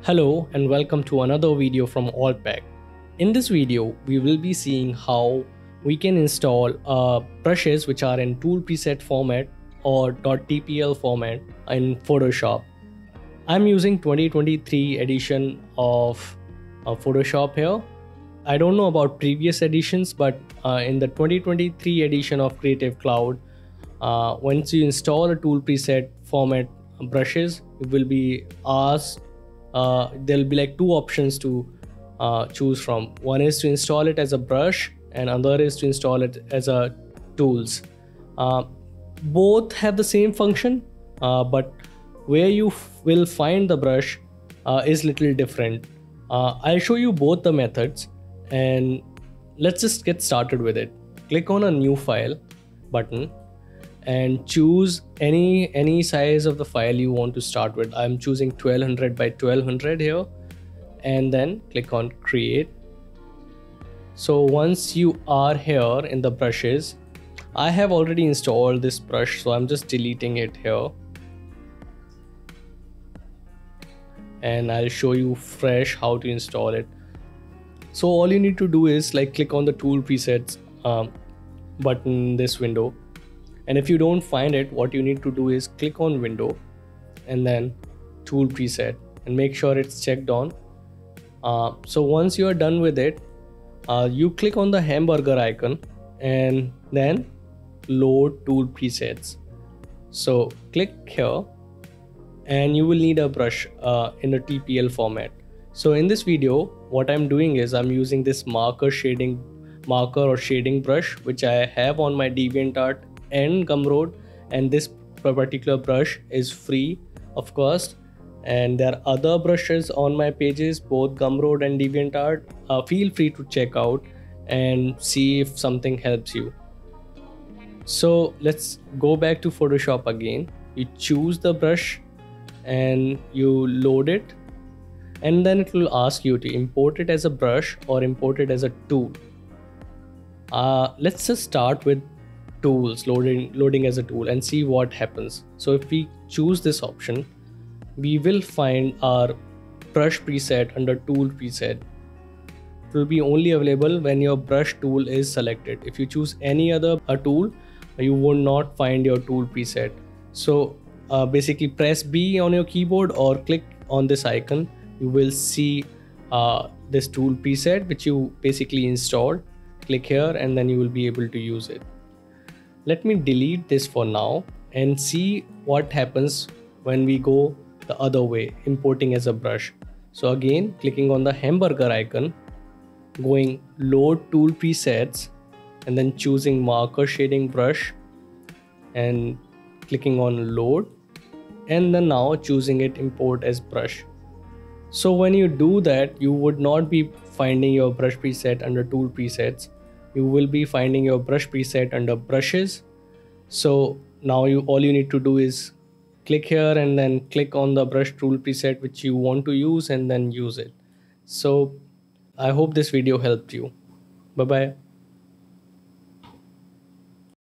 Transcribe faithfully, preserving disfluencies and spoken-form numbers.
Hello and welcome to another video from AllPack. In this video, we will be seeing how we can install uh, brushes which are in tool preset format or .tpl format in Photoshop. I'm using twenty twenty-three edition of uh, Photoshop here. I don't know about previous editions, but uh, in the twenty twenty-three edition of Creative Cloud, uh, once you install a tool preset format brushes, you will be asked Uh, there'll be like two options to uh, choose from. One is to install it as a brush and another is to install it as a tools. Uh, both have the same function, uh, but where you will find the brush uh, is little different. Uh, I'll show you both the methods and let's just get started with it. Click on a new file button and choose any any size of the file you want to start with. I'm choosing twelve hundred by twelve hundred here, and then click on create. So once you are here in the brushes, I have already installed this brush, so I'm just deleting it here and I'll show you fresh how to install it. So all you need to do is like click on the tool presets um, button in this window. And if you don't find it, what you need to do is click on window and then tool preset and make sure it's checked on. Uh, so once you are done with it, uh, you click on the hamburger icon and then load tool presets. So click here and you will need a brush uh, in a T P L format. So in this video, what I'm doing is I'm using this marker shading marker or shading brush, which I have on my DeviantArt and Gumroad, and this particular brush is free of cost, and there are other brushes on my pages, both Gumroad and DeviantArt. Uh, feel free to check out and see if something helps you. So let's go back to Photoshop again. You choose the brush and you load it, and then it will ask you to import it as a brush or import it as a tool. Uh, let's just start with tools, loading loading as a tool, and see what happens. So if we choose this option, we will find our brush preset under tool preset. It will be only available when your brush tool is selected. If you choose any other a tool, you will not find your tool preset. So uh, basically press B on your keyboard or click on this icon. You will see uh, this tool preset which you basically installed. Click here and then you will be able to use it. Let me delete this for now and see what happens when we go the other way, importing as a brush. So again, clicking on the hamburger icon, going load tool presets, and then choosing marker shading brush and clicking on load, and then now choosing it import as brush. So when you do that, you would not be finding your brush preset under tool presets. You will be finding your brush preset under brushes. So now you all you need to do is click here and then click on the brush tool preset which you want to use and then use it. So I hope this video helped you. Bye bye.